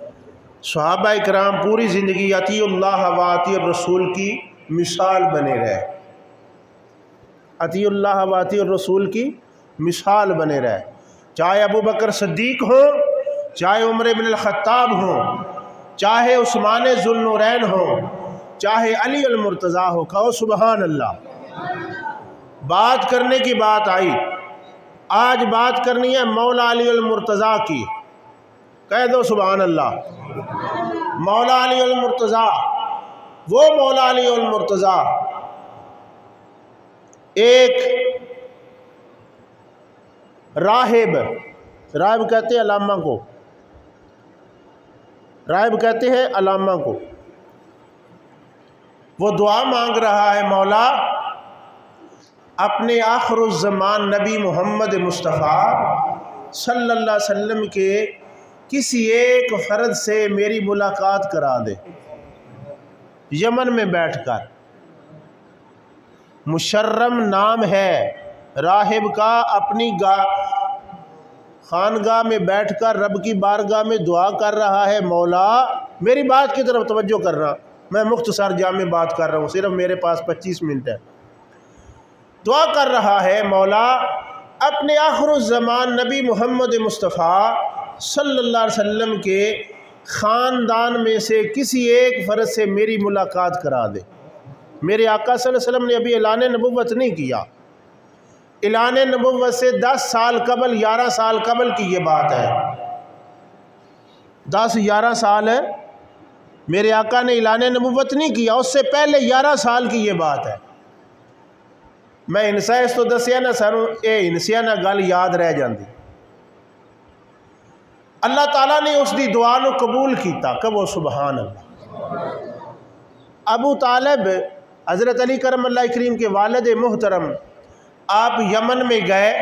सहाबा इकराम पूरी ज़िंदगी अतीउल्लाह व अतीउर रसूल की मिसाल बने रहे, अतीउल्लाह व अतीउर रसूल की मिसाल बने रहे। चाहे अबू बकर सिद्दीक हो, चाहे उमर इब्न अल-खत्ताब हो, चाहे उस्मान ज़ुन्नूरैन हो, चाहे अली अल मुर्तज़ा हो। कहो सुबहान अल्लाह। बात करने की बात आई, आज बात करनी है मौला अली अल मुर्तज़ा की। कह दो सुबहान अल्लाह। मौला अली अल मुर्तज़ा, वो मौला अली अल मुर्तज़ा एक राहिब, राहिब कहते हैं अलामा को, राहिब कहते हैं अलामा को। वो दुआ मांग रहा है, मौला अपने आखिरुज़्ज़मान नबी मोहम्मद मुस्तफ़ा सल्लल्लाहु अलैहि वसल्लम के किसी एक फ़र्द से मेरी मुलाकात करा दे। यमन में बैठकर, मुशर्रम नाम है राहिब का, अपनी खानगाह में बैठकर रब की बारगाह में दुआ कर रहा है, मौला मेरी बात की तरफ तवज्जो करना, मैं मुख्तसर जामे बात कर रहा हूँ, सिर्फ मेरे पास 25 मिनट है। दुआ कर रहा है, मौला अपने आखिरुज़्ज़मान नबी मोहम्मद मुस्तफ़ा सल्लल्लाहु अलैहि वसल्लम के ख़ानदान में से किसी एक फ़र्द से मेरी मुलाकात करा दे। मेरे आका सल्लल्लाहु अलैहि वसल्लम ने अभी ऐलान नबुव्वत नहीं किया, ऐलान नबुव्वत से 10 साल कबल, 11 साल कबल की ये बात है। 10-11 साल है, मेरे आका ने ऐलान नबुव्वत नहीं किया, उससे पहले 11 साल की ये बात है। मैं इनसा इस तो दसिया ना सर, ये इनसिया ना गल याद रह जाती। अल्लाह ताला ने उसकी दुआ को कबूल किया। कबो सुबहान अल्लाह। अबू तालिब हज़रत अली करम अल्लाह करीम के वालिद मोहतरम, आप यमन में गए,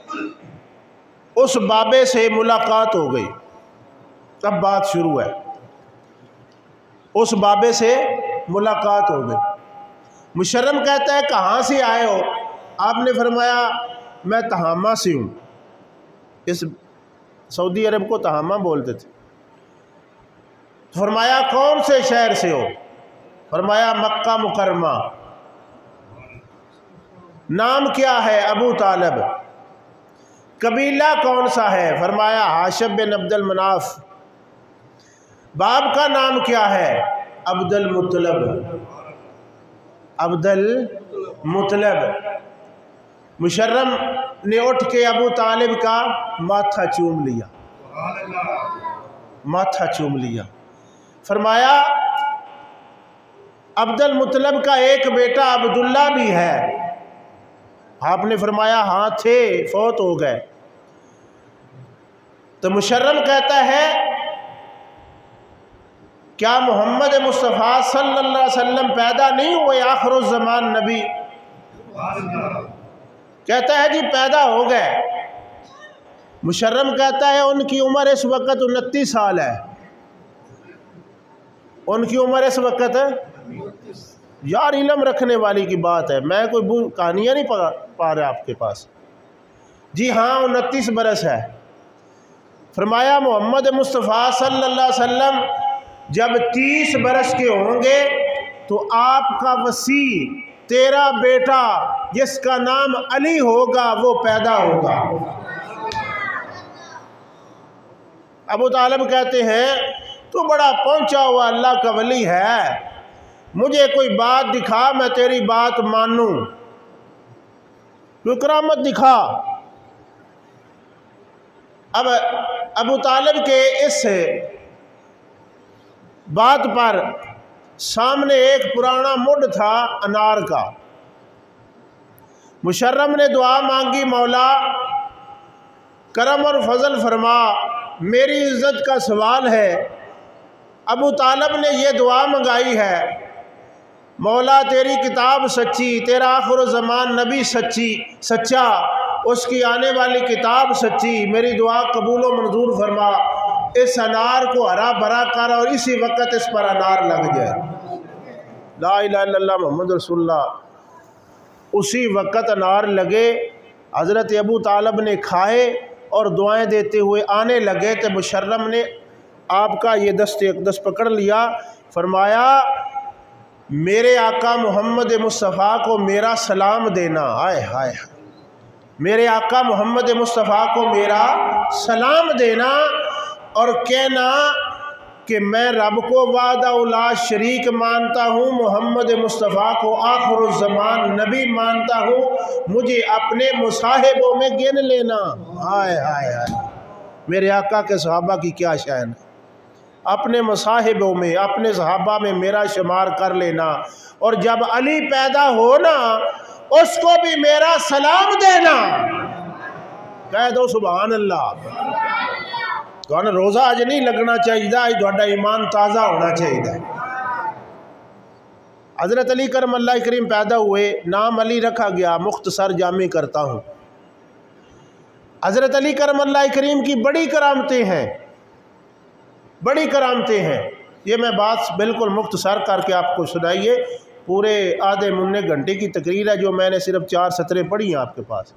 उस बाबे से मुलाकात हो गई। तब बात शुरू है, उस बाबे से मुलाकात हो गई। मुशर्रम कहता है कहाँ से आए हो? आपने फरमाया मैं तहामा से हूँ। इस सऊदी अरब को तहामा बोलते थे। फरमाया कौन से शहर से हो? फरमाया मक्का मुकरमा। नाम क्या है? अबू तालिब। कबीला कौन सा है? फरमाया हाशिम बिन अब्दुल मनाफ। बाप का नाम क्या है? अब्दुल मुत्तलब। अब्दुल मुत्तलब। मुशर्रम ने उठ के अबू तालिब का माथा चूम लिया, माथा चूम लिया। फरमाया अब्दुल मुत्तलब का एक बेटा अब्दुल्ला भी है। आपने फरमाया हाँ थे, फौत हो गए। तो मुशर्रम कहता है क्या मोहम्मद मुस्तफ़ा सल्लल्लाहु अलैहि वसल्लम पैदा नहीं हुए आखिरुज़्ज़मान नबी? कहता है जी पैदा हो गए। मुशर्रम कहता है उनकी उम्र इस वक्त 29 साल है। उनकी उम्र इस वक्त है, यार इल्म रखने वाली की बात है, मैं कोई कहानियाँ नहीं पा रहा आपके पास। जी हाँ 29 बरस है। फरमाया मोहम्मद मुस्तफ़ा सल्लल्लाहु अलैहि वसल्लम जब 30 बरस के होंगे तो आपका वसी तेरा बेटा जिसका नाम अली होगा वो पैदा होगा। अबू तालिब कहते हैं तू बड़ा पहुंचा हुआ अल्लाह का वली है, मुझे कोई बात दिखा मैं तेरी बात मानूं, कोई करामत दिखा। अब अबू तालिब के इस बात पर सामने एक पुराना मुड था अनार का। मुशर्रम ने दुआ मांगी, मौला करम और फजल फरमा, मेरी इज्जत का सवाल है। अबू तालिब ने यह दुआ मंगाई है, मौला तेरी किताब सच्ची, तेरा आखिरुज़्ज़मान नबी सच्चा, उसकी आने वाली किताब सच्ची, मेरी दुआ कबूल व मंजूर फरमा। इस अनार को हरा भरा कर और इसी वक्त इस पर अनार लग जाए। ला इलाहा इल्लल्लाह मुहम्मद रसूलुल्लाह। उसी वक्त अनार लगे। हज़रत अबू तालिब ने खाए और दुआएं देते हुए आने लगे तो मुशर्रम ने आपका ये दस्ते अक़दस पकड़ लिया, फरमाया मेरे आका मोहम्मद मुस्तफ़ा को मेरा सलाम देना। आए हाय, मेरे आका मोहम्मद मुस्तफ़ा को मेरा सलाम देना और कहना कि मैं रब को वादा उला शरीक मानता हूँ, मोहम्मद मुस्तफ़ा को आखिरुज़्ज़मान नबी मानता हूँ, मुझे अपने मुसाहिबों में गिन लेना। हाय हाय हाय, मेरे आका के सहाबा की क्या शान है। अपने मुसाहिबों में, अपने सहाबा में मेरा शुमार कर लेना, और जब अली पैदा हो ना उसको भी मेरा सलाम देना। कह दो सुभान अल्लाह। तो रोज़ा अज नहीं लगना चाहिए, अज थोड़ा ईमान ताज़ा होना चाहिए। हज़रत अली करम अल्लाह करीम पैदा हुए, नाम अली रखा गया। मुख्तसर जामी करता हूँ। हज़रत अली करम अल्लाह करीम की बड़ी करामतें हैं, बड़ी करामतें हैं। ये मैं बात बिल्कुल मुख्तसर करके आपको सुनाइए। पूरे आधे मुन्ने घंटे की तकरीर है जो मैंने सिर्फ 4 सतरें पढ़ी हैं आपके पास,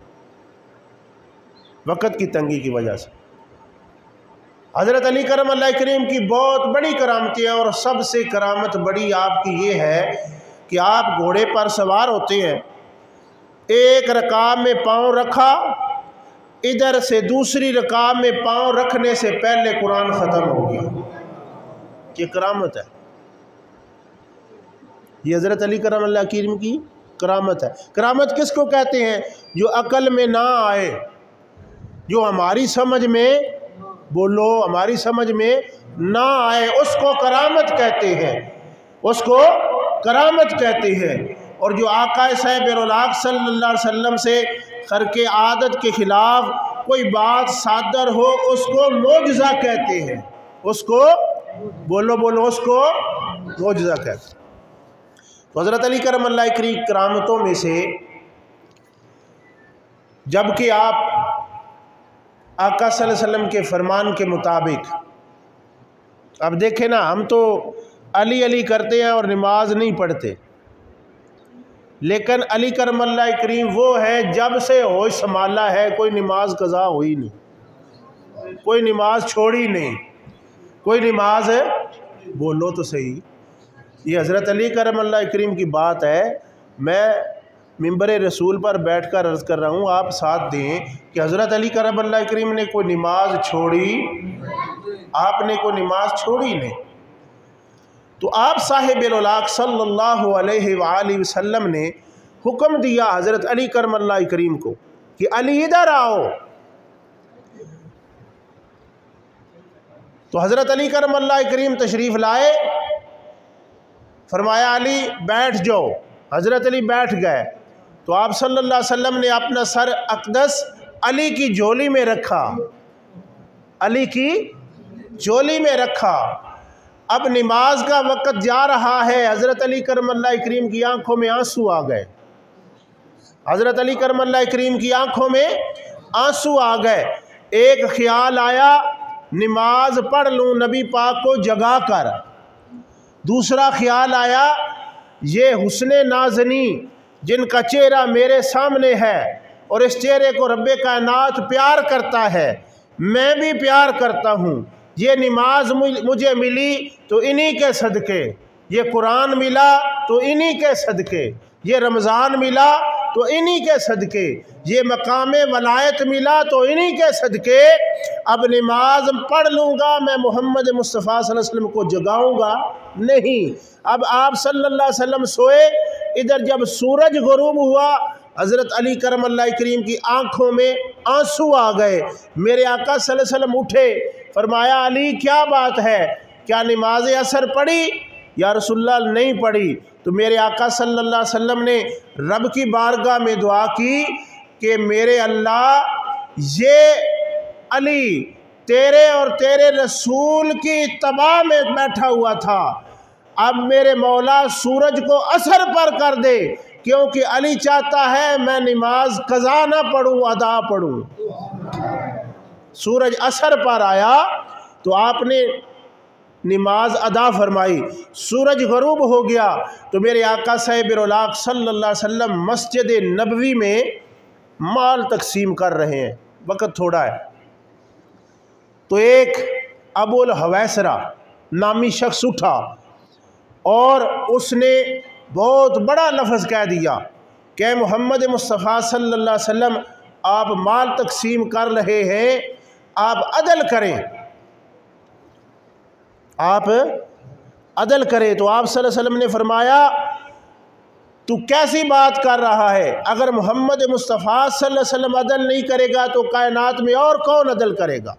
वक़्त की तंगी की वजह से। हज़रत अली करम अल्लाह करीम की बहुत बड़ी करामतें हैं, और सबसे करामत बड़ी आपकी ये है कि आप घोड़े पर सवार होते हैं, एक रकाब में पाँव रखा, इधर से दूसरी रकाब में पाँव रखने से पहले कुरान ख़त्म हो गया। ये करामत है, ये हज़रत अली करम अल्लाह करीम की करामत है। करामत किसको कहते हैं? जो अकल में ना आए, जो हमारी समझ में, बोलो, हमारी समझ में ना आए, उसको करामत कहते हैं, उसको करामत कहते हैं। और जो आका साहिब-ए-रौलाक सल्लल्लाहु अलैहि वसल्लम से खर्के आदत के ख़िलाफ़ कोई बात सादर हो उसको मोजज़ा कहते हैं, उसको, बोलो बोलो, उसको मोजज़ा कहते हैं। तो हज़रत अली करम अल्लाह की करामतों में से, जबकि आप आका सल्लल्लाहु अलैहि वसल्लम के फरमान के मुताबिक, अब देखें ना, हम तो अली अली करते हैं और नमाज नहीं पढ़ते, लेकिन अली करम अल्लाह करीम वो है जब से होश संभाला है कोई नमाज कज़ा हुई नहीं, कोई नमाज छोड़ी नहीं, कोई नमाज, बोलो तो सही। ये हज़रत अली करम अल्लाह करीम की बात है। मैं मिंबर रसूल पर बैठकर अर्ज़ कर रहा हूँ, आप साथ दें कि हज़रत अली करम अल्लाह करीम ने कोई नमाज छोड़ी, आपने कोई नमाज छोड़ी नहीं। तो आप साहिब-ए-रौलाक सल्लल्लाहु अलैहि वसल्लम ने हुक्म दिया हज़रत अली करम अल्लाह करीम को कि अली इधर आओ। तो हज़रत अली करम अल्लाह करीम तशरीफ़ लाए, फरमाया अली बैठ जाओ। हज़रत अली बैठ गए। तो आप सल्लल्लाहु अलैहि वसल्लम ने अपना सर अक़दस अली की झोली में रखा, अली की झोली में रखा। अब नमाज का वक़्त जा रहा है, हज़रत अली करम अल्लाह करीम की आंखों में आंसू आ गए, हज़रत अली करम अल्लाह करीम की आंखों में आंसू आ गए। एक ख्याल आया, नमाज पढ़ लूँ नबी पाक को जगा कर। दूसरा ख्याल आया, ये हुस्ने नाज़नी जिनका चेहरा मेरे सामने है और इस चेहरे को रब्बे कायनात प्यार करता है, मैं भी प्यार करता हूँ। ये नमाज मुझे मिली तो इन्हीं के सदक़े, ये कुरान मिला तो इन्हीं के सदक़े, ये रमज़ान मिला तो इन्हीं के सदक़े, ये मकामे वलायत मिला तो इन्हीं के सदक़े। अब नमाज पढ़ लूँगा, मैं मोहम्मद मुस्तफ़ा सल्लल्लाहु अलैहि वसल्लम को जगाऊँगा नहीं। अब आप सल्लल्लाहु अलैहि वसल्लम सोए, इधर जब सूरज गुरूब हुआ, हज़रत अली करम अल्लाह करीम की आंखों में आंसू आ गए। मेरे आका सल्लल्लाहु अलैहि वसल्लम उठे, फरमाया अली क्या बात है, क्या नमाज असर पढ़ी? या रसूलल्लाह नहीं पढ़ी। तो मेरे आका सल्लल्लाहु अलैहि वसल्लम ने रब की बारगाह में दुआ की कि मेरे अल्लाह, ये अली तेरे और तेरे रसूल की इत्तबा में बैठा हुआ था, अब मेरे मौला सूरज को असर पर कर दे, क्योंकि अली चाहता है मैं नमाज कज़ा ना पढ़ूँ, अदा पढ़ूँ। सूरज असर पर आया तो आपने नमाज अदा फरमाई। सूरज गरूब हो गया तो मेरे आका साहिब-ए-रौलाक सल्लल्लाहु अलैहि वसल्लम मस्जिद नबवी में माल तकसीम कर रहे हैं, वक़्त थोड़ा है। तो एक अबुल हवैसरा नामी शख्स उठा और उसने बहुत बड़ा लफ्ज़ कह दिया कि मोहम्मद मुस्तफ़ा सल्लल्लाहु अलैहि वसल्लम आप माल तकसीम कर रहे हैं, आप अदल करें, आप अदल करें। तो आप सल्लल्लाहु अलैहि वसल्लम ने फरमाया तू कैसी बात कर रहा है, अगर मोहम्मद मुस्तफ़ा सल्लल्लाहु अलैहि वसल्लम अदल नहीं करेगा तो कायनात में और कौन अदल करेगा।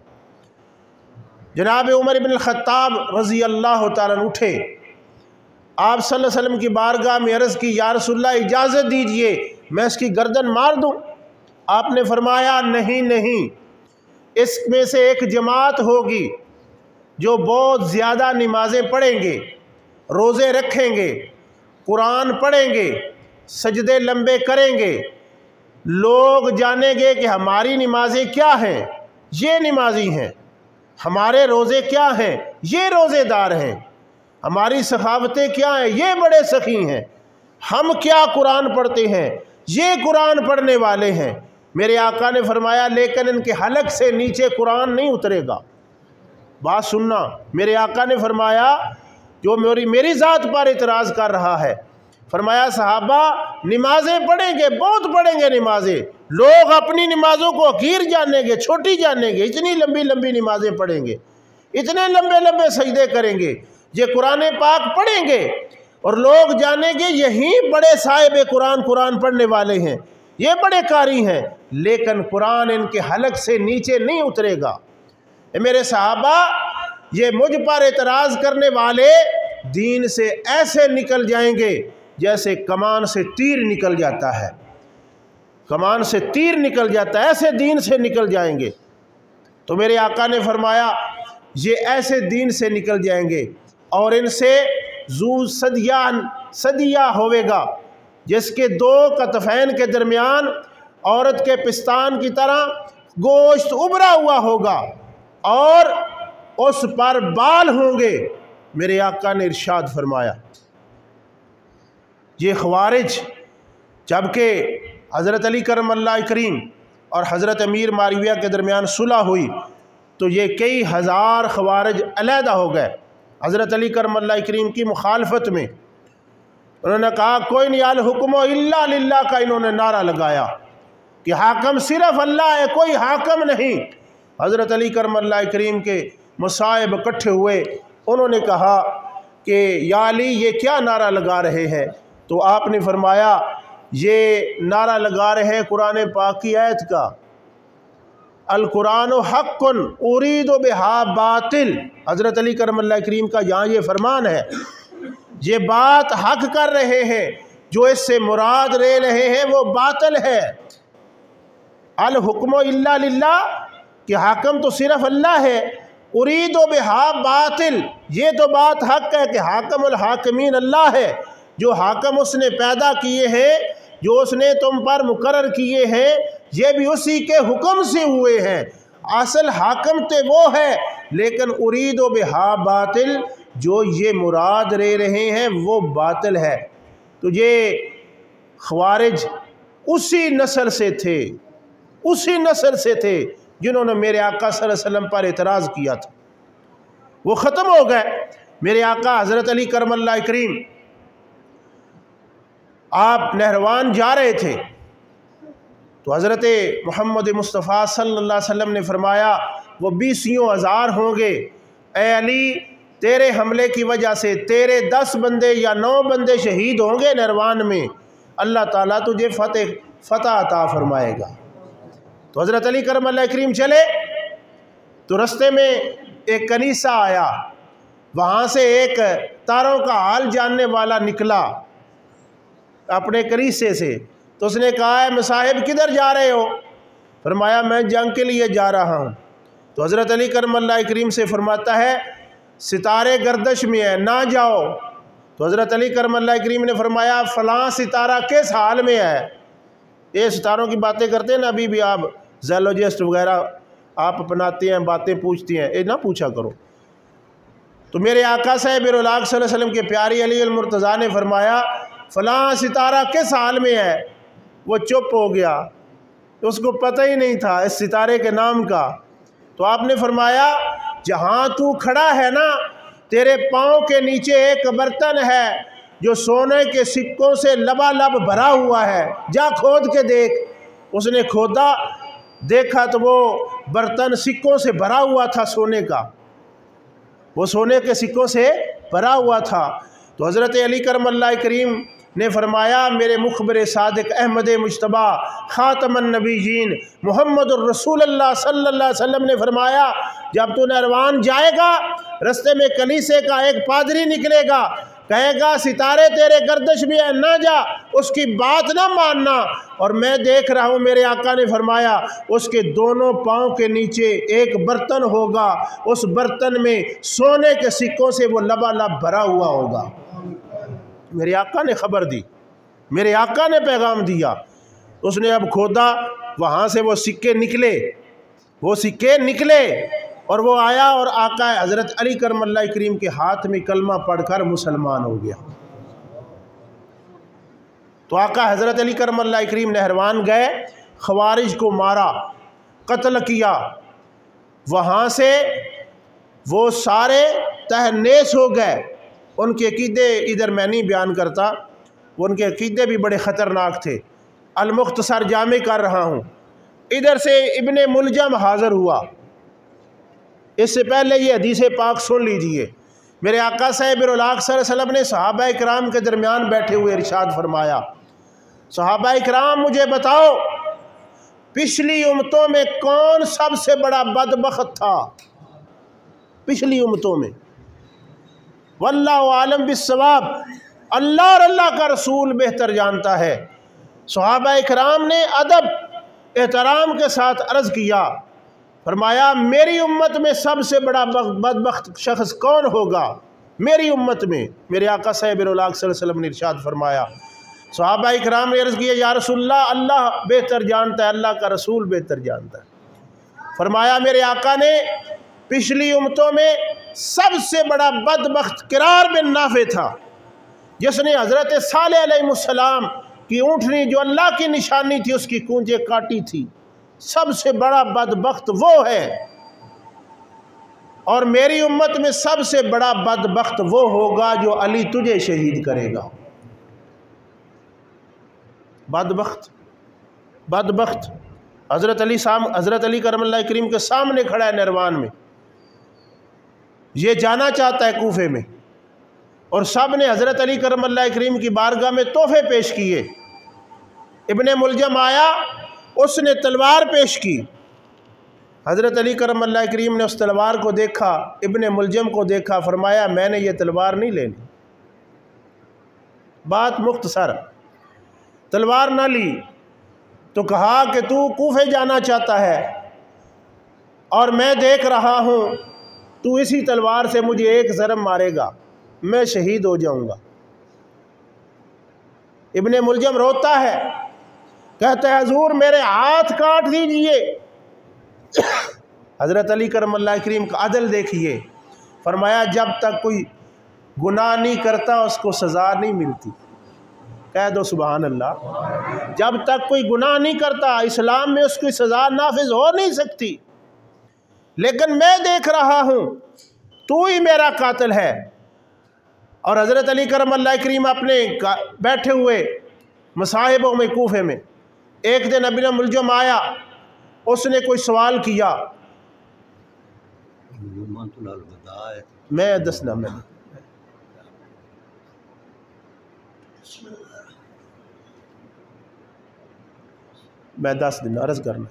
जनाब उमर इब्न ख़त्ताब रज़ी अल्लाह तआला अन्हु उठे, आप सल्लल्लाहु अलैहि वसल्लम की बारगाह में अर्ज़ की या रसूलल्लाह इजाज़त दीजिए मैं इसकी गर्दन मार दूँ। आपने फरमाया नहीं नहीं, इसमें से एक जमात होगी जो बहुत ज़्यादा नमाज़ें पढ़ेंगे, रोज़े रखेंगे, कुरान पढ़ेंगे, सजदे लंबे करेंगे, लोग जानेंगे कि हमारी नमाज़ें क्या हैं, ये नमाजी हैं, हमारे रोज़े क्या हैं, ये रोज़ेदार हैं, हमारी सखावतें क्या हैं, ये बड़े सखी हैं, हम क्या कुरान पढ़ते हैं, ये कुरान पढ़ने वाले हैं। मेरे आका ने फरमाया लेकिन इनके हलक से नीचे कुरान नहीं उतरेगा। बात सुनना, मेरे आका ने फरमाया जो मेरी ज़ात पर इतराज़ कर रहा है, फरमाया सहाबा नमाज़ें पढ़ेंगे, बहुत पढ़ेंगे नमाज़ें, लोग अपनी नमाज़ों को हकीर जानेंगे, छोटी जानेंगे, इतनी लंबी लंबी नमाज़ें पढ़ेंगे, इतने लंबे लंबे सजदे करेंगे, ये कुरान पाक पढ़ेंगे और लोग जानेंगे यही बड़े साहिब कुरान कुरान पढ़ने वाले हैं, ये बड़े कारी हैं, लेकिन कुरान इनके हलक से नीचे नहीं उतरेगा। मेरे सहाबा ये मुझ पर एतराज़ करने वाले दीन से ऐसे निकल जाएंगे जैसे कमान से तीर निकल जाता है, कमान से तीर निकल जाता है, ऐसे दीन से निकल जाएंगे। तो मेरे आका ने फरमाया ये ऐसे दीन से निकल जाएंगे और इनसे जू सदिया होवेगा जिसके दो कतफैन के दरमियान औरत के पिस्तान की तरह गोश्त उभरा हुआ होगा और उस पर बाल होंगे। मेरे आका ने इरशाद फरमाया ये ख़वारिज, जबकि हज़रत अली करमल्लाह करीम और हज़रत अमीर मारिया के दरमियान सुलह हुई तो ये कई हज़ार ख़वारिज अलहदा हो गए। हज़रत अली करमल्लाह करीम की मुखालफत में उन्होंने कहा कोई नहीं, अल हुक्म इल्ला लिल्लाह का इन्होंने नारा लगाया कि हाकम सिर्फ अल्लाह है, कोई हाकम नहीं। हज़रत अली करमल्लाह करीम के मुसाहिब इकट्ठे हुए, उन्होंने कहा कि या अली ये क्या नारा लगा रहे हैं। तो आपने फरमाया ये नारा लगा रहे हैं कुरान पाक की आयत का, अल कुरान हक़्क़ुन उरीदु बिहा बातिल। हज़रत अली करमल्लाह करीम का यहाँ ये फरमान है, ये बात हक कर रहे हैं, जो इससे मुराद ले रहे हैं वो बातिल है। अल हुक्म इल्ला लिल्लाह कि हाकम तो सिर्फ अल्लाह है, उरीदु बिहा बातिल ये तो बात हक है कि हाकमुल हाकिमीन अल्लाह है, जो हाकम उसने पैदा किए हैं, जो उसने तुम पर मुकर्रर किए हैं, ये भी उसी के हुक्म से हुए हैं, असल हाकम तो वो है, लेकिन उरीदु बिहा बातिल जो ये मुराद ले रहे हैं वो बातिल है। तो ये ख़वारिज उसी नस्ल से थे, उसी नस्ल से थे जिन्होंने मेरे आका सल्लल्लाहु अलैहि वसल्लम पर एतराज़ किया था, वो ख़त्म हो गए। मेरे आका हज़रत अली करमल्लाह करीम आप नहरवान जा रहे थे तो हज़रत मोहम्मद मुस्तफ़ा सल्लल्लाहु अलैहि वसल्लम ने फरमाया वो 20,000 होंगे, ए अली तेरे हमले की वजह से तेरे 10 बंदे या 9 बंदे शहीद होंगे नहरवान में, अल्लाह ताला तुझे फ़तह अता फरमाएगा। तो हज़रत अली करमल्लाह करीम चले तो रस्ते में एक कनीसा आया, वहाँ से एक तारों का हाल जानने वाला निकला अपने कनीसे से, तो उसने कहा है मसाहिब किधर जा रहे हो। फरमाया मैं जंग के लिए जा रहा हूँ। तो हज़रत अली करमल्लाह करीम से फरमाता है सितारे गर्दश में है, ना जाओ। तो हज़रत अली करमल्लाह करीम ने फरमाया फ़लाँ सितारा किस हाल में है। ये सितारों की बातें करते हैं ना, अभी भी आप ज़ूलॉजिस्ट वगैरह आप अपनाते हैं, बातें पूछती हैं, ये ना पूछा करो। तो मेरे आका साहब सल्लल्लाहु अलैहि वसल्लम के प्यारी अली अल मुर्तज़ा ने फरमाया फ़लाँ सितारा किस हाल में है। वो चुप हो गया, तो उसको पता ही नहीं था इस सितारे के नाम का। तो आपने फरमाया जहाँ तू खड़ा है ना, तेरे पाँव के नीचे एक बर्तन है जो सोने के सिक्कों से लबालब भरा हुआ है, जा खोद के देख। उसने खोदा, देखा तो वो बर्तन सिक्कों से भरा हुआ था, सोने का, वो सोने के सिक्कों से भरा हुआ था। तो हज़रत अली करमल्लाह करीम ने फरमाया, मेरे मुखबर सादिक अहमद मुज्तबा ख़ातमन नबीयीन मुहम्मदुर रसूलुल्लाह सल्लल्लाहु अलैहि वसल्लम ने फरमाया, जब तू नरवान जाएगा, रास्ते में कलीसे का एक पादरी निकलेगा, कहेगा सितारे तेरे गर्दिश भी है, ना जा, उसकी बात ना मानना। और मैं देख रहा हूँ, मेरे आका ने फरमाया, उसके दोनों पाँव के नीचे एक बर्तन होगा, उस बर्तन में सोने के सिक्कों से वो लबालब भरा हुआ होगा। मेरे आका ने खबर दी, मेरे आका ने पैगाम दिया। उसने अब खोदा, वहाँ से वो सिक्के निकले, वो सिक्के निकले और वो आया और आका हज़रत अली करमल्लाह करीम के हाथ में कलमा पढ़कर मुसलमान हो गया। तो आका हज़रत अली करमल्लाह करीम नहरवान गए, खवारिज को मारा, कत्ल किया। वहाँ से वो सारे तहनेस हो गए। उनके अकीदे इधर मैं नहीं बयान करता, उनके अकीदे भी बड़े ख़तरनाक थे। अल-मुख्तसर जामे कर रहा हूँ। इधर से इब्ने मुलजम हाज़िर हुआ। इससे पहले ये हदीस पाक सुन लीजिए। मेरे आका साहिब सल्लल्लाहु अलैहि वसल्लम ने सहाबा इकराम के दरमियान बैठे हुए इरशाद फरमाया, सहाबा इकराम मुझे बताओ, पिछली उम्मतों में कौन सबसे बड़ा बदबख्त था? पिछली उम्मतों में, वल्लाहु आलम बिस्सवाब, अल्लाह और अल्लाह का रसूल बेहतर जानता है। सहाबा इकराम ने अदब एहतराम के साथ अर्ज़ किया, फरमाया मेरी उम्मत में सबसे बड़ा बदबख्त शख्स कौन होगा? मेरी उम्मत में। मेरे आका साहिब सल्लल्लाहु अलैहि वसल्लम ने इरशाद फरमाया, सहाबा इकराम ने अर्ज़ किया, या रसूलल्लाह, अल्लाह बेहतर जानता है, अल्लाह का रसूल बेहतर जानता है। फरमाया मेरे आका ने, पिछली उम्मतों में सबसे बड़ा बदबख्त किरार बिन नाफे था, जिसने हज़रत सालेह अलैहिस्सलाम की ऊँटनी जो अल्लाह की निशानी थी उसकी कूंजें काटी थी। सबसे बड़ा बदबख्त वो है। और मेरी उम्मत में सबसे बड़ा बदबख्त वो होगा जो अली तुझे शहीद करेगा। बदबख्त, बदबख्त हज़रत अली करमल्लाह करीम के सामने खड़ा है नरवान में, ये जाना चाहता है कूफे में, और सब ने हज़रत अली करमल्लाह करीम की बारगाह में तोहफे पेश किए। इब्ने मुलजम आया, उसने तलवार पेश की। हज़रत अली करमल्लाह करीम ने उस तलवार को देखा, इब्ने मुलजम को देखा, फरमाया मैंने ये तलवार नहीं लेनी। बात मुख्तसर, तलवार ना ली तो कहा कि तू कूफे जाना चाहता है और मैं देख रहा हूँ तू इसी तलवार से मुझे एक ज़रब मारेगा, मैं शहीद हो जाऊँगा। इब्ने मुलजम रोता है, कहते हैं हुजूर मेरे हाथ काट दीजिए। हज़रत अली करमल्लाह करीम का अदल देखिए, फरमाया जब तक कोई गुनाह नहीं करता उसको सज़ा नहीं मिलती। कह दो सुभान अल्लाह। जब तक कोई गुनाह नहीं करता इस्लाम में उसकी सज़ा नाफिज हो नहीं सकती। लेकिन मैं देख रहा हूँ तू ही मेरा कातिल है। और हज़रत अली करमल्लाह करीम अपने बैठे हुए मसाहिबों में कूफे में, एक दिन इब्ने मुलजम आया, उसने कोई सवाल किया, मैं दसना मैं 10 दिन अर्ज़ करना।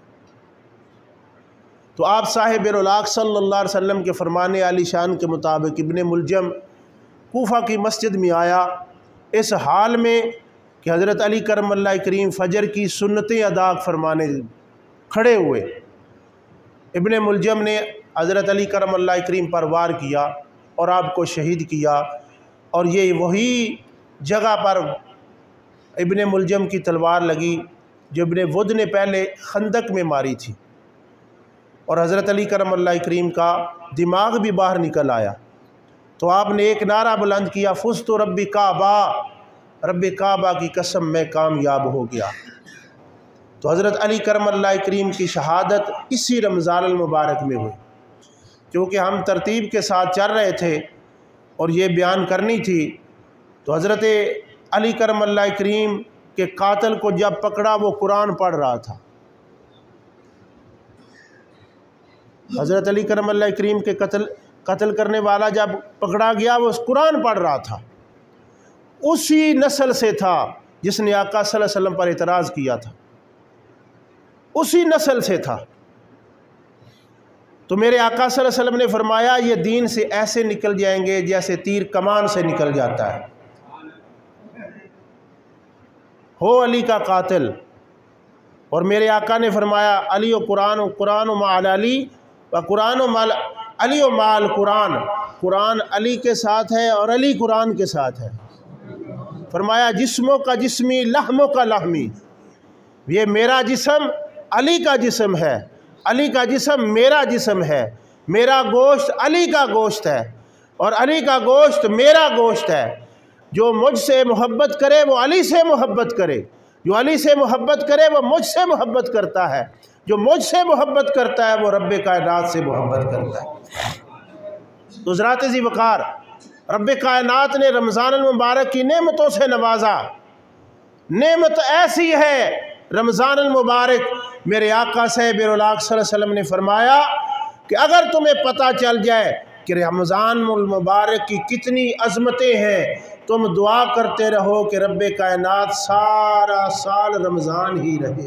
तो आप साहिब रुलाक सल्लल्लाहु अलैहि वसल्लम के फरमाने आली शान के मुताबिक इब्ने मुलजम कूफा की मस्जिद में आया, इस हाल में कि हज़रत अली करमल्लाह करीम फ़जर की सुन्नतें अदा फरमाने खड़े हुए। इब्ने मुलजम ने हज़रत अली करमल्लाह करीम पर वार किया और आपको शहीद किया। और ये वही जगह पर इब्ने मुलजम की तलवार लगी जो इब्ने वुद ने पहले खंदक में मारी थी। और हज़रत अली करमल्लाह करीम का दिमाग भी बाहर निकल आया। तो आपने एक नारा बुलंद किया, फुज़्तु रब्बी काबा, रब्बे काबा की कसम मैं कामयाब हो गया। तो हज़रत अली करमल्लाह करीम की शहादत इसी रमज़ान मुबारक में हुई। क्योंकि हम तरतीब के साथ चल रहे थे और ये बयान करनी थी, तो हज़रत अली करमल्लाह करीम के कातिल को जब पकड़ा वो कुरान पढ़ रहा था। हज़रत अली करमल्लाह करीम के कत्ल करने वाला जब पकड़ा गया वो कुरान पढ़ रहा था। उसी नस्ल से था जिसने आका सल्लल्लाहु अलैहि वसल्लम पर एतराज़ किया था, उसी नस्ल से था। तो मेरे आका सल्लल्लाहु अलैहि वसल्लम ने फरमाया ये दीन से ऐसे निकल जाएंगे जैसे तीर कमान से निकल जाता है। हो अली का कातिल। और मेरे आका ने फरमाया अली कुरान कुरान माल अली व कुरान माल अली माल कुरान, कुरान अली के साथ है और अली कुरान के साथ है। फरमाया जिस्मों का जिस्मी लहमों का लहमी, ये मेरा जिस्म अली का जिस्म है, अली का जिस्म मेरा जिस्म है, मेरा गोश्त अली का गोश्त है और अली का गोश्त मेरा गोश्त है। जो मुझसे मोहब्बत करे वो अली से मोहब्बत करे, जो अली से मोहब्बत करे वो मुझसे मोहब्बत करता है, जो मुझसे मोहब्बत करता है वो रब्बे कायनात से मोहब्बत करता है। तो ज़रात ज़ी वक़ार रब्बे कायनात ने रमज़ान मुबारक की नेमतों से नवाजा। नेमत ऐसी है रमज़ान मुबारक, मेरे आका साहब सल्लल्लाहु अलैहि वसल्लम ने फरमाया कि अगर तुम्हें पता चल जाए कि रमज़ान मुबारक की कितनी अज़मतें हैं, तुम दुआ करते रहो कि रब्बे कायनात सारा साल रमज़ान ही रहे,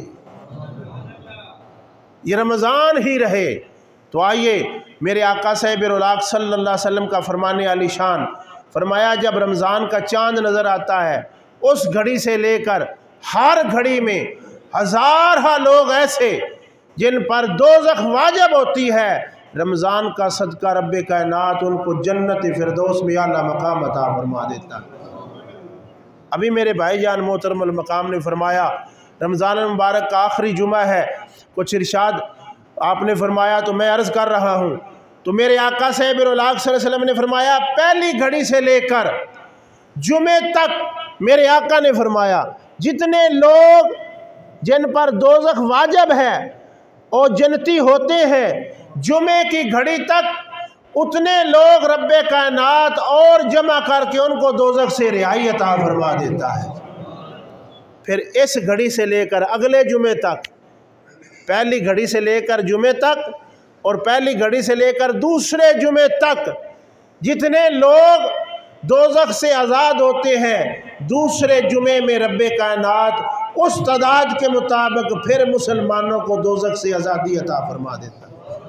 ये रमज़ान ही रहे। तो आइए मेरे आका साहब सल्लल्लाहु अलैहि वसल्लम का फरमाने आली शान, फरमाया जब रमज़ान का चाँद नज़र आता है उस घड़ी से लेकर हर घड़ी में हज़ार लोग ऐसे जिन पर दोज़ख वाजिब होती है, रमज़ान का सदका रब्बे कायनात उनको जन्नत फिरदौस में आला मकाम अता फरमा देता है। अभी मेरे भाईजान मोहतरमुल मकाम ने फरमाया रमज़ान मुबारक का आखिरी जुमा है, कुछ इरशाद आपने फरमाया तो मैं अर्ज़ कर रहा हूँ। तो मेरे आका साहब सल्लल्लाहु अलैहि वसल्लम ने फरमाया पहली घड़ी से लेकर जुमे तक मेरे आका ने फरमाया जितने लोग जिन पर दोज़ख वाजिब है और जन्नती होते हैं, जुमे की घड़ी तक उतने लोग रब्बे कायनात और जमा करके उनको दोज़ख से रिहाई अता फरमा देता है। फिर इस घड़ी से लेकर अगले जुमे तक, पहली घड़ी से लेकर जुमे तक और पहली घड़ी से लेकर दूसरे जुमे तक जितने लोग दोज़ख से आज़ाद होते हैं, दूसरे जुमे में रब्बे कायनात उस तादाद के मुताबिक फिर मुसलमानों को दोज़ख से आज़ादी अता फरमा देता है।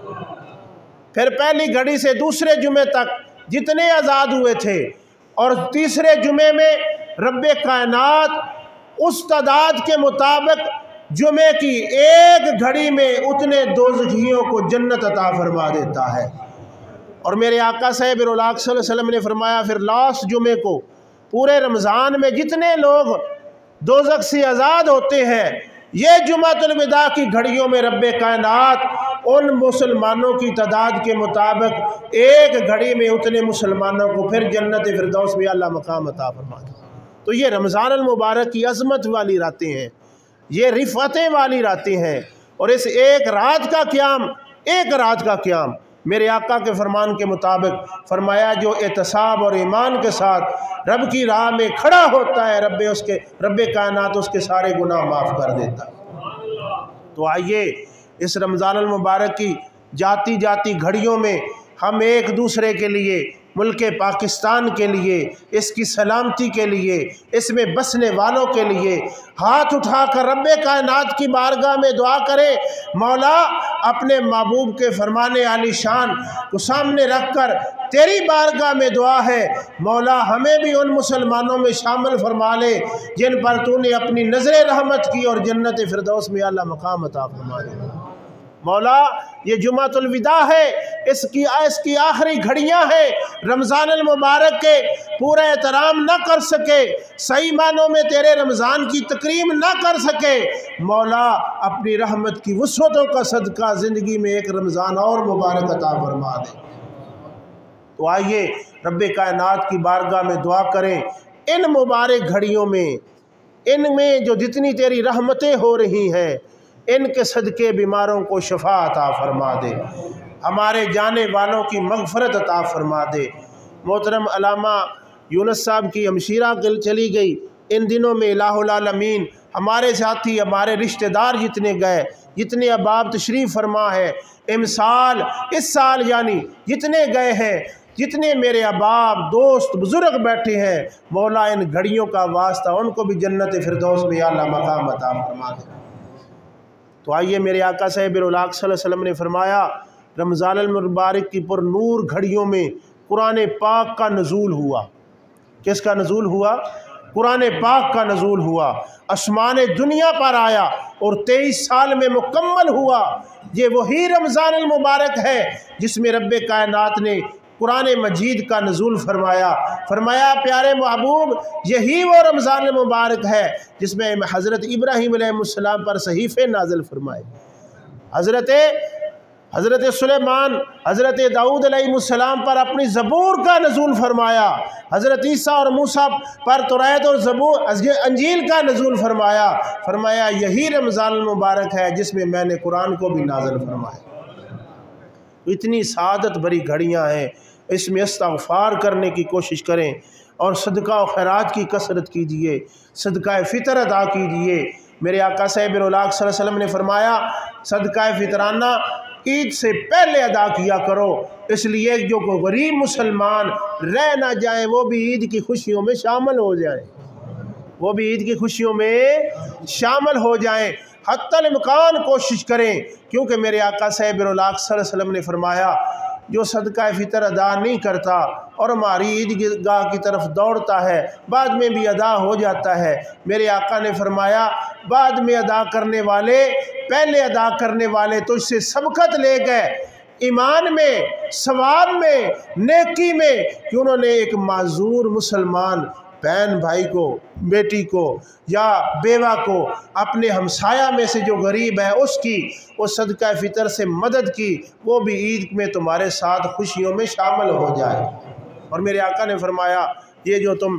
फिर पहली घड़ी से दूसरे जुमे तक जितने आज़ाद हुए थे और तीसरे जुमे में रब्बे कायनात उस तादाद के मुताबिक जुमे की एक घड़ी में उतने दोज़खियों को जन्नत अता फरमा देता है। और मेरे आका साहब सल्लल्लाहु अलैहि वसल्लम ने फरमाया फिर लास्ट जुमे को पूरे रमज़ान में जितने लोग दोज़ख से आज़ाद होते हैं, ये जुमातुल विदा की घड़ियों में रब्बे कायनात उन मुसलमानों की तादाद के मुताबिक एक घड़ी में उतने मुसलमानों को फिर जन्नत फिरदौस में अल्लाह मकाम अता फरमा देता है। तो ये रमज़ान मुबारक की अज़मत वाली रातें हैं, ये रिफ़तें वाली रातें हैं। और इस एक रात का क़याम, एक रात का क़याम मेरे आका के फरमान के मुताबिक फरमाया जो एहतसाब और ईमान के साथ रब की राह में खड़ा होता है, रब्बे कायनात उसके सारे गुनाह माफ़ कर देता। तो आइए इस रमज़ान मुबारक की जाती जाती घड़ियों में हम एक दूसरे के लिए, मुल्क पाकिस्तान के लिए, इसकी सलामती के लिए, इसमें बसने वालों के लिए हाथ उठाकर रब्बे कायनात की बारगाह में दुआ करें। मौला अपने महबूब के फरमाने आली शान को सामने रखकर तेरी बारगाह में दुआ है, मौला हमें भी उन मुसलमानों में शामिल फरमा ले जिन पर तूने अपनी नज़र रहमत की और जन्नत फिरदौस में आला मकाम अता फरमा दे। मौला ये जुमातुल विदा है, इसकी आखिरी घड़ियां हैं, रमज़ान मुबारक के पूरा एहतराम न कर सके, सही मानों में तेरे रमज़ान की तकरीम न कर सके, मौला अपनी रहमत की वुसअतों का सदका ज़िंदगी में एक रमज़ान और मुबारक अता फरमा दे। तो आइए रब्बे कायनात की बारगाह में दुआ करें इन मुबारक घड़ियों में, इनमें जो जितनी तेरी रहमतें हो रही हैं इनके सदके बीमारों को शफा अता फरमा दे, हमारे जाने वालों की मग़फ़रत अता फ़रमा दे। मोहतरम अल्लामा यूनुस साहब की हमशीरा चली गई। इन दिनों में इलाहुल आलमीन हमारे साथी, हमारे रिश्तेदार जितने गए, जितने अहबाब तशरीफ़ फरमा है इमसाल, इस साल यानी जितने गए हैं, जितने मेरे अहबाब दोस्त बुज़ुर्ग बैठे हैं, मौला इन घड़ियों का वास्ता उनको भी जन्नत फिरदौस में आला मकाम अता फरमा दे। तो आइए, मेरे आका साहिब-ए-रुलाक सल्लल्लाहु अलैहि वसल्लम ने फरमाया, रमज़ानुल मुबारक की पुरनूर घड़ियों में कुरान पाक का नज़ूल हुआ। किसका नज़ूल हुआ? कुरान पाक का नज़ूल हुआ। आसमान दुनिया पर आया और 23 साल में मुकम्मल हुआ। ये वही रमज़ानुल मुबारक है जिसमें रब्बे कायनात ने कुरान मजीद का नज़ूल फरमाया। फरमाया, प्यारे महबूब, यही वो रमज़ानुल मुबारक है जिसमें हज़रत इब्राहीम अलैहिस्सलाम पर सहीफ़े नाज़िल फरमाए, हज़रत सुलेमान, हज़रत दाऊद अलैहिस्सलाम पर अपनी ज़बूर का नज़ूल फरमाया, हज़रत ईसा और मूसा पर तौरात और ज़बूर अंजील का नज़ूल फरमाया। फरमाया, यही रमज़ानुल मुबारक है जिसमें मैंने कुरान को भी नाज़िल फरमाया। इतनी सादत भरी घड़ियाँ हैं, इसमें इस्तिग़फ़ार करने की कोशिश करें और सदका और खैरात की कसरत कीजिए, सदका फ़ितर अदा कीजिए। मेरे आका साहिब-ए-रुलाक सल्लल्लाहु अलैहि वसल्लम ने फरमाया, सदका फ़ितराना ईद से पहले अदा किया करो, इसलिए जो गरीब मुसलमान रह ना जाए वो भी ईद की खुशियों में शामिल हो जाए, वो भी ईद की खुशियों में शामिल हो जाएं। हत्तल इम्कान कोशिश करें, क्योंकि मेरे आका साहिब-ए-रुलाक सल्लल्लाहु अलैहि वसल्लम ने फरमाया, जो सदका फ़ितर अदा नहीं करता और हमारी ईदगाह की तरफ दौड़ता है, बाद में भी अदा हो जाता है। मेरे आका ने फरमाया, बाद में अदा करने वाले पहले अदा करने वाले तो इससे सबकत ले गए, ईमान में, सवाब में, नेकी में, कि उन्होंने एक माजूर मुसलमान बहन भाई को, बेटी को या बेवा को, अपने हमसाया में से जो गरीब है उसकी वो सदका फ़ितर से मदद की, वो भी ईद में तुम्हारे साथ खुशियों में शामिल हो जाए। और मेरे आका ने फरमाया, ये जो तुम